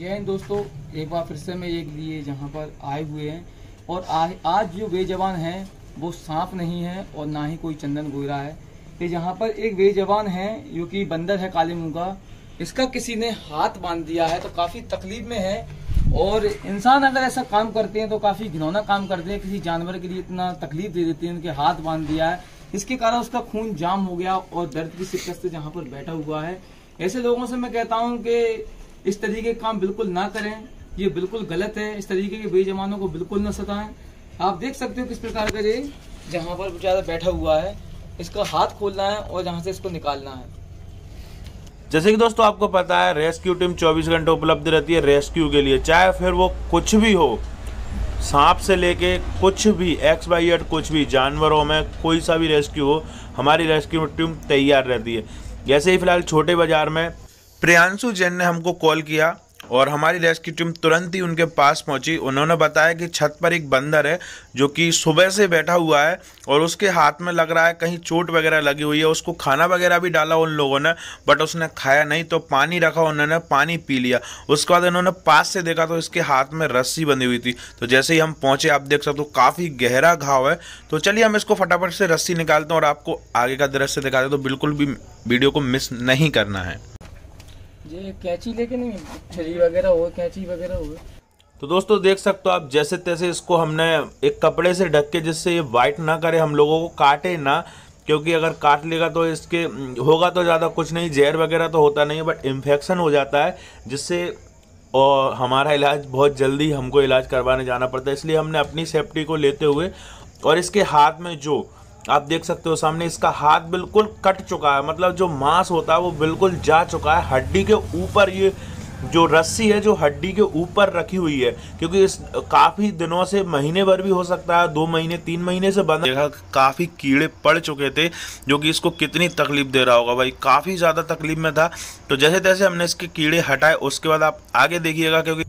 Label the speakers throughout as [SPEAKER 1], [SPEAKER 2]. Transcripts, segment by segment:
[SPEAKER 1] जय हिंद दोस्तों, एक बार फिर से मैं एक लिए जहाँ पर आए हुए हैं और आज जो बेजवान है वो सांप नहीं है और ना ही कोई चंदन गोयरा है। ये जहाँ पर एक बेजवान है जो कि बंदर है काले मुंह का, इसका किसी ने हाथ बांध दिया है तो काफी तकलीफ में है। और इंसान अगर ऐसा काम करते हैं तो काफी घिनौना काम करते हैं, किसी जानवर के लिए इतना तकलीफ दे देते हैं, उनके हाथ बांध दिया है, इसके कारण उसका खून जाम हो गया और दर्द की शिकस्त से जहाँ पर बैठा हुआ है। ऐसे लोगों से मैं कहता हूँ कि इस तरीके के काम बिल्कुल ना करें, ये बिल्कुल गलत है। इस तरीके के बेईमानों को बिल्कुल न सताएं। आप देख सकते हो किस प्रकार का ये जहाँ पर बेचारा बैठा हुआ है, इसका हाथ खोलना है और जहाँ से इसको निकालना है।
[SPEAKER 2] जैसे कि दोस्तों आपको पता है रेस्क्यू टीम 24 घंटे उपलब्ध रहती है रेस्क्यू के लिए, चाहे फिर वो कुछ भी हो, सांप से लेके कुछ भी XYZ कुछ भी जानवरों में कोई सा भी रेस्क्यू हो, हमारी रेस्क्यू टीम तैयार रहती है। जैसे ही फिलहाल छोटे बाजार में प्रियांशु जैन ने हमको कॉल किया और हमारी रेस्क्यू टीम तुरंत ही उनके पास पहुंची। उन्होंने बताया कि छत पर एक बंदर है जो कि सुबह से बैठा हुआ है और उसके हाथ में लग रहा है कहीं चोट वगैरह लगी हुई है। उसको खाना वगैरह भी डाला उन लोगों ने, बट उसने खाया नहीं, तो पानी रखा, उन्होंने पानी पी लिया। उसके बाद इन्होंने पास से देखा तो इसके हाथ में रस्सी बंधी हुई थी। तो जैसे ही हम पहुंचे, आप देख सकते हो काफ़ी गहरा घाव है। तो चलिए हम इसको फटाफट से रस्सी निकालते हैं और आपको आगे का दृश्य दिखाते हैं, तो बिल्कुल भी वीडियो को मिस नहीं करना है।
[SPEAKER 1] ये कैंची लेके नहीं, छरी वगैरह हो, कैंची वगैरह हो।
[SPEAKER 2] तो दोस्तों देख सकते हो आप, जैसे तैसे इसको हमने एक कपड़े से ढक के, जिससे ये वाइट ना करे, हम लोगों को काटे ना, क्योंकि अगर काट लेगा तो इसके होगा तो ज़्यादा कुछ नहीं, जहर वगैरह तो होता नहीं है, बट इन्फेक्शन हो जाता है, जिससे और हमारा इलाज बहुत जल्दी हमको इलाज करवाने जाना पड़ता है। इसलिए हमने अपनी सेफ्टी को लेते हुए, और इसके हाथ में जो आप देख सकते हो सामने, इसका हाथ बिल्कुल कट चुका है, मतलब जो मांस होता है वो बिल्कुल जा चुका है। हड्डी के ऊपर ये जो रस्सी है जो हड्डी के ऊपर रखी हुई है, क्योंकि इस काफ़ी दिनों से, महीने भर भी हो सकता है, 2 महीने 3 महीने से बंद। देखा काफ़ी कीड़े पड़ चुके थे, जो कि इसको कितनी तकलीफ दे रहा होगा भाई, काफ़ी ज़्यादा तकलीफ में था। तो जैसे तैसे हमने इसके कीड़े हटाए, उसके बाद आप आगे देखिएगा, क्योंकि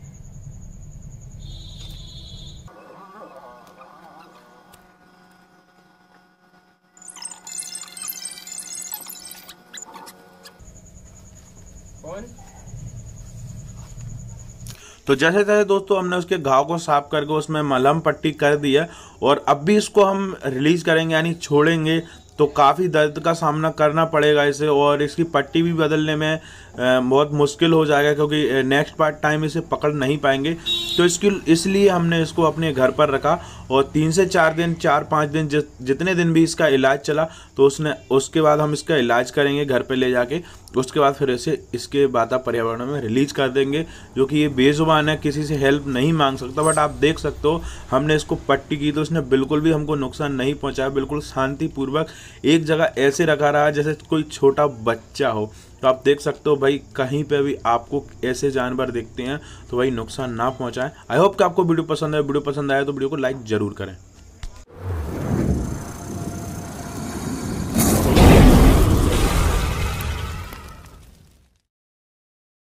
[SPEAKER 2] तो जैसे तैसे दोस्तों हमने उसके घाव को साफ करके उसमें मलहम पट्टी कर दी है और अब भी इसको हम रिलीज करेंगे, यानी छोड़ेंगे तो काफ़ी दर्द का सामना करना पड़ेगा इसे, और इसकी पट्टी भी बदलने में बहुत मुश्किल हो जाएगा, क्योंकि नेक्स्ट पार्ट टाइम इसे पकड़ नहीं पाएंगे। तो इसलिए हमने इसको अपने घर पर रखा और 3 से 4 दिन, 4-5 दिन, जितने दिन भी इसका इलाज चला, तो उसके बाद हम इसका इलाज करेंगे घर पे ले जाके। उसके बाद फिर इसे इसके वाता पर्यावरण में रिलीज कर देंगे, जो कि ये बेजुबान है, किसी से हेल्प नहीं मांग सकता। बट आप देख सकते हो हमने इसको पट्टी की तो इसने बिल्कुल भी हमको नुकसान नहीं पहुंचाया, बिल्कुल शांतिपूर्वक एक जगह ऐसे रखा रहा जैसे कोई छोटा बच्चा हो। तो आप देख सकते हो भाई, कहीं पे भी आपको ऐसे जानवर दिखते हैं तो भाई नुकसान ना पहुंचाएं। आई होप कि आपको वीडियो पसंद है। वीडियो पसंद आया तो वीडियो को लाइक जरूर करें।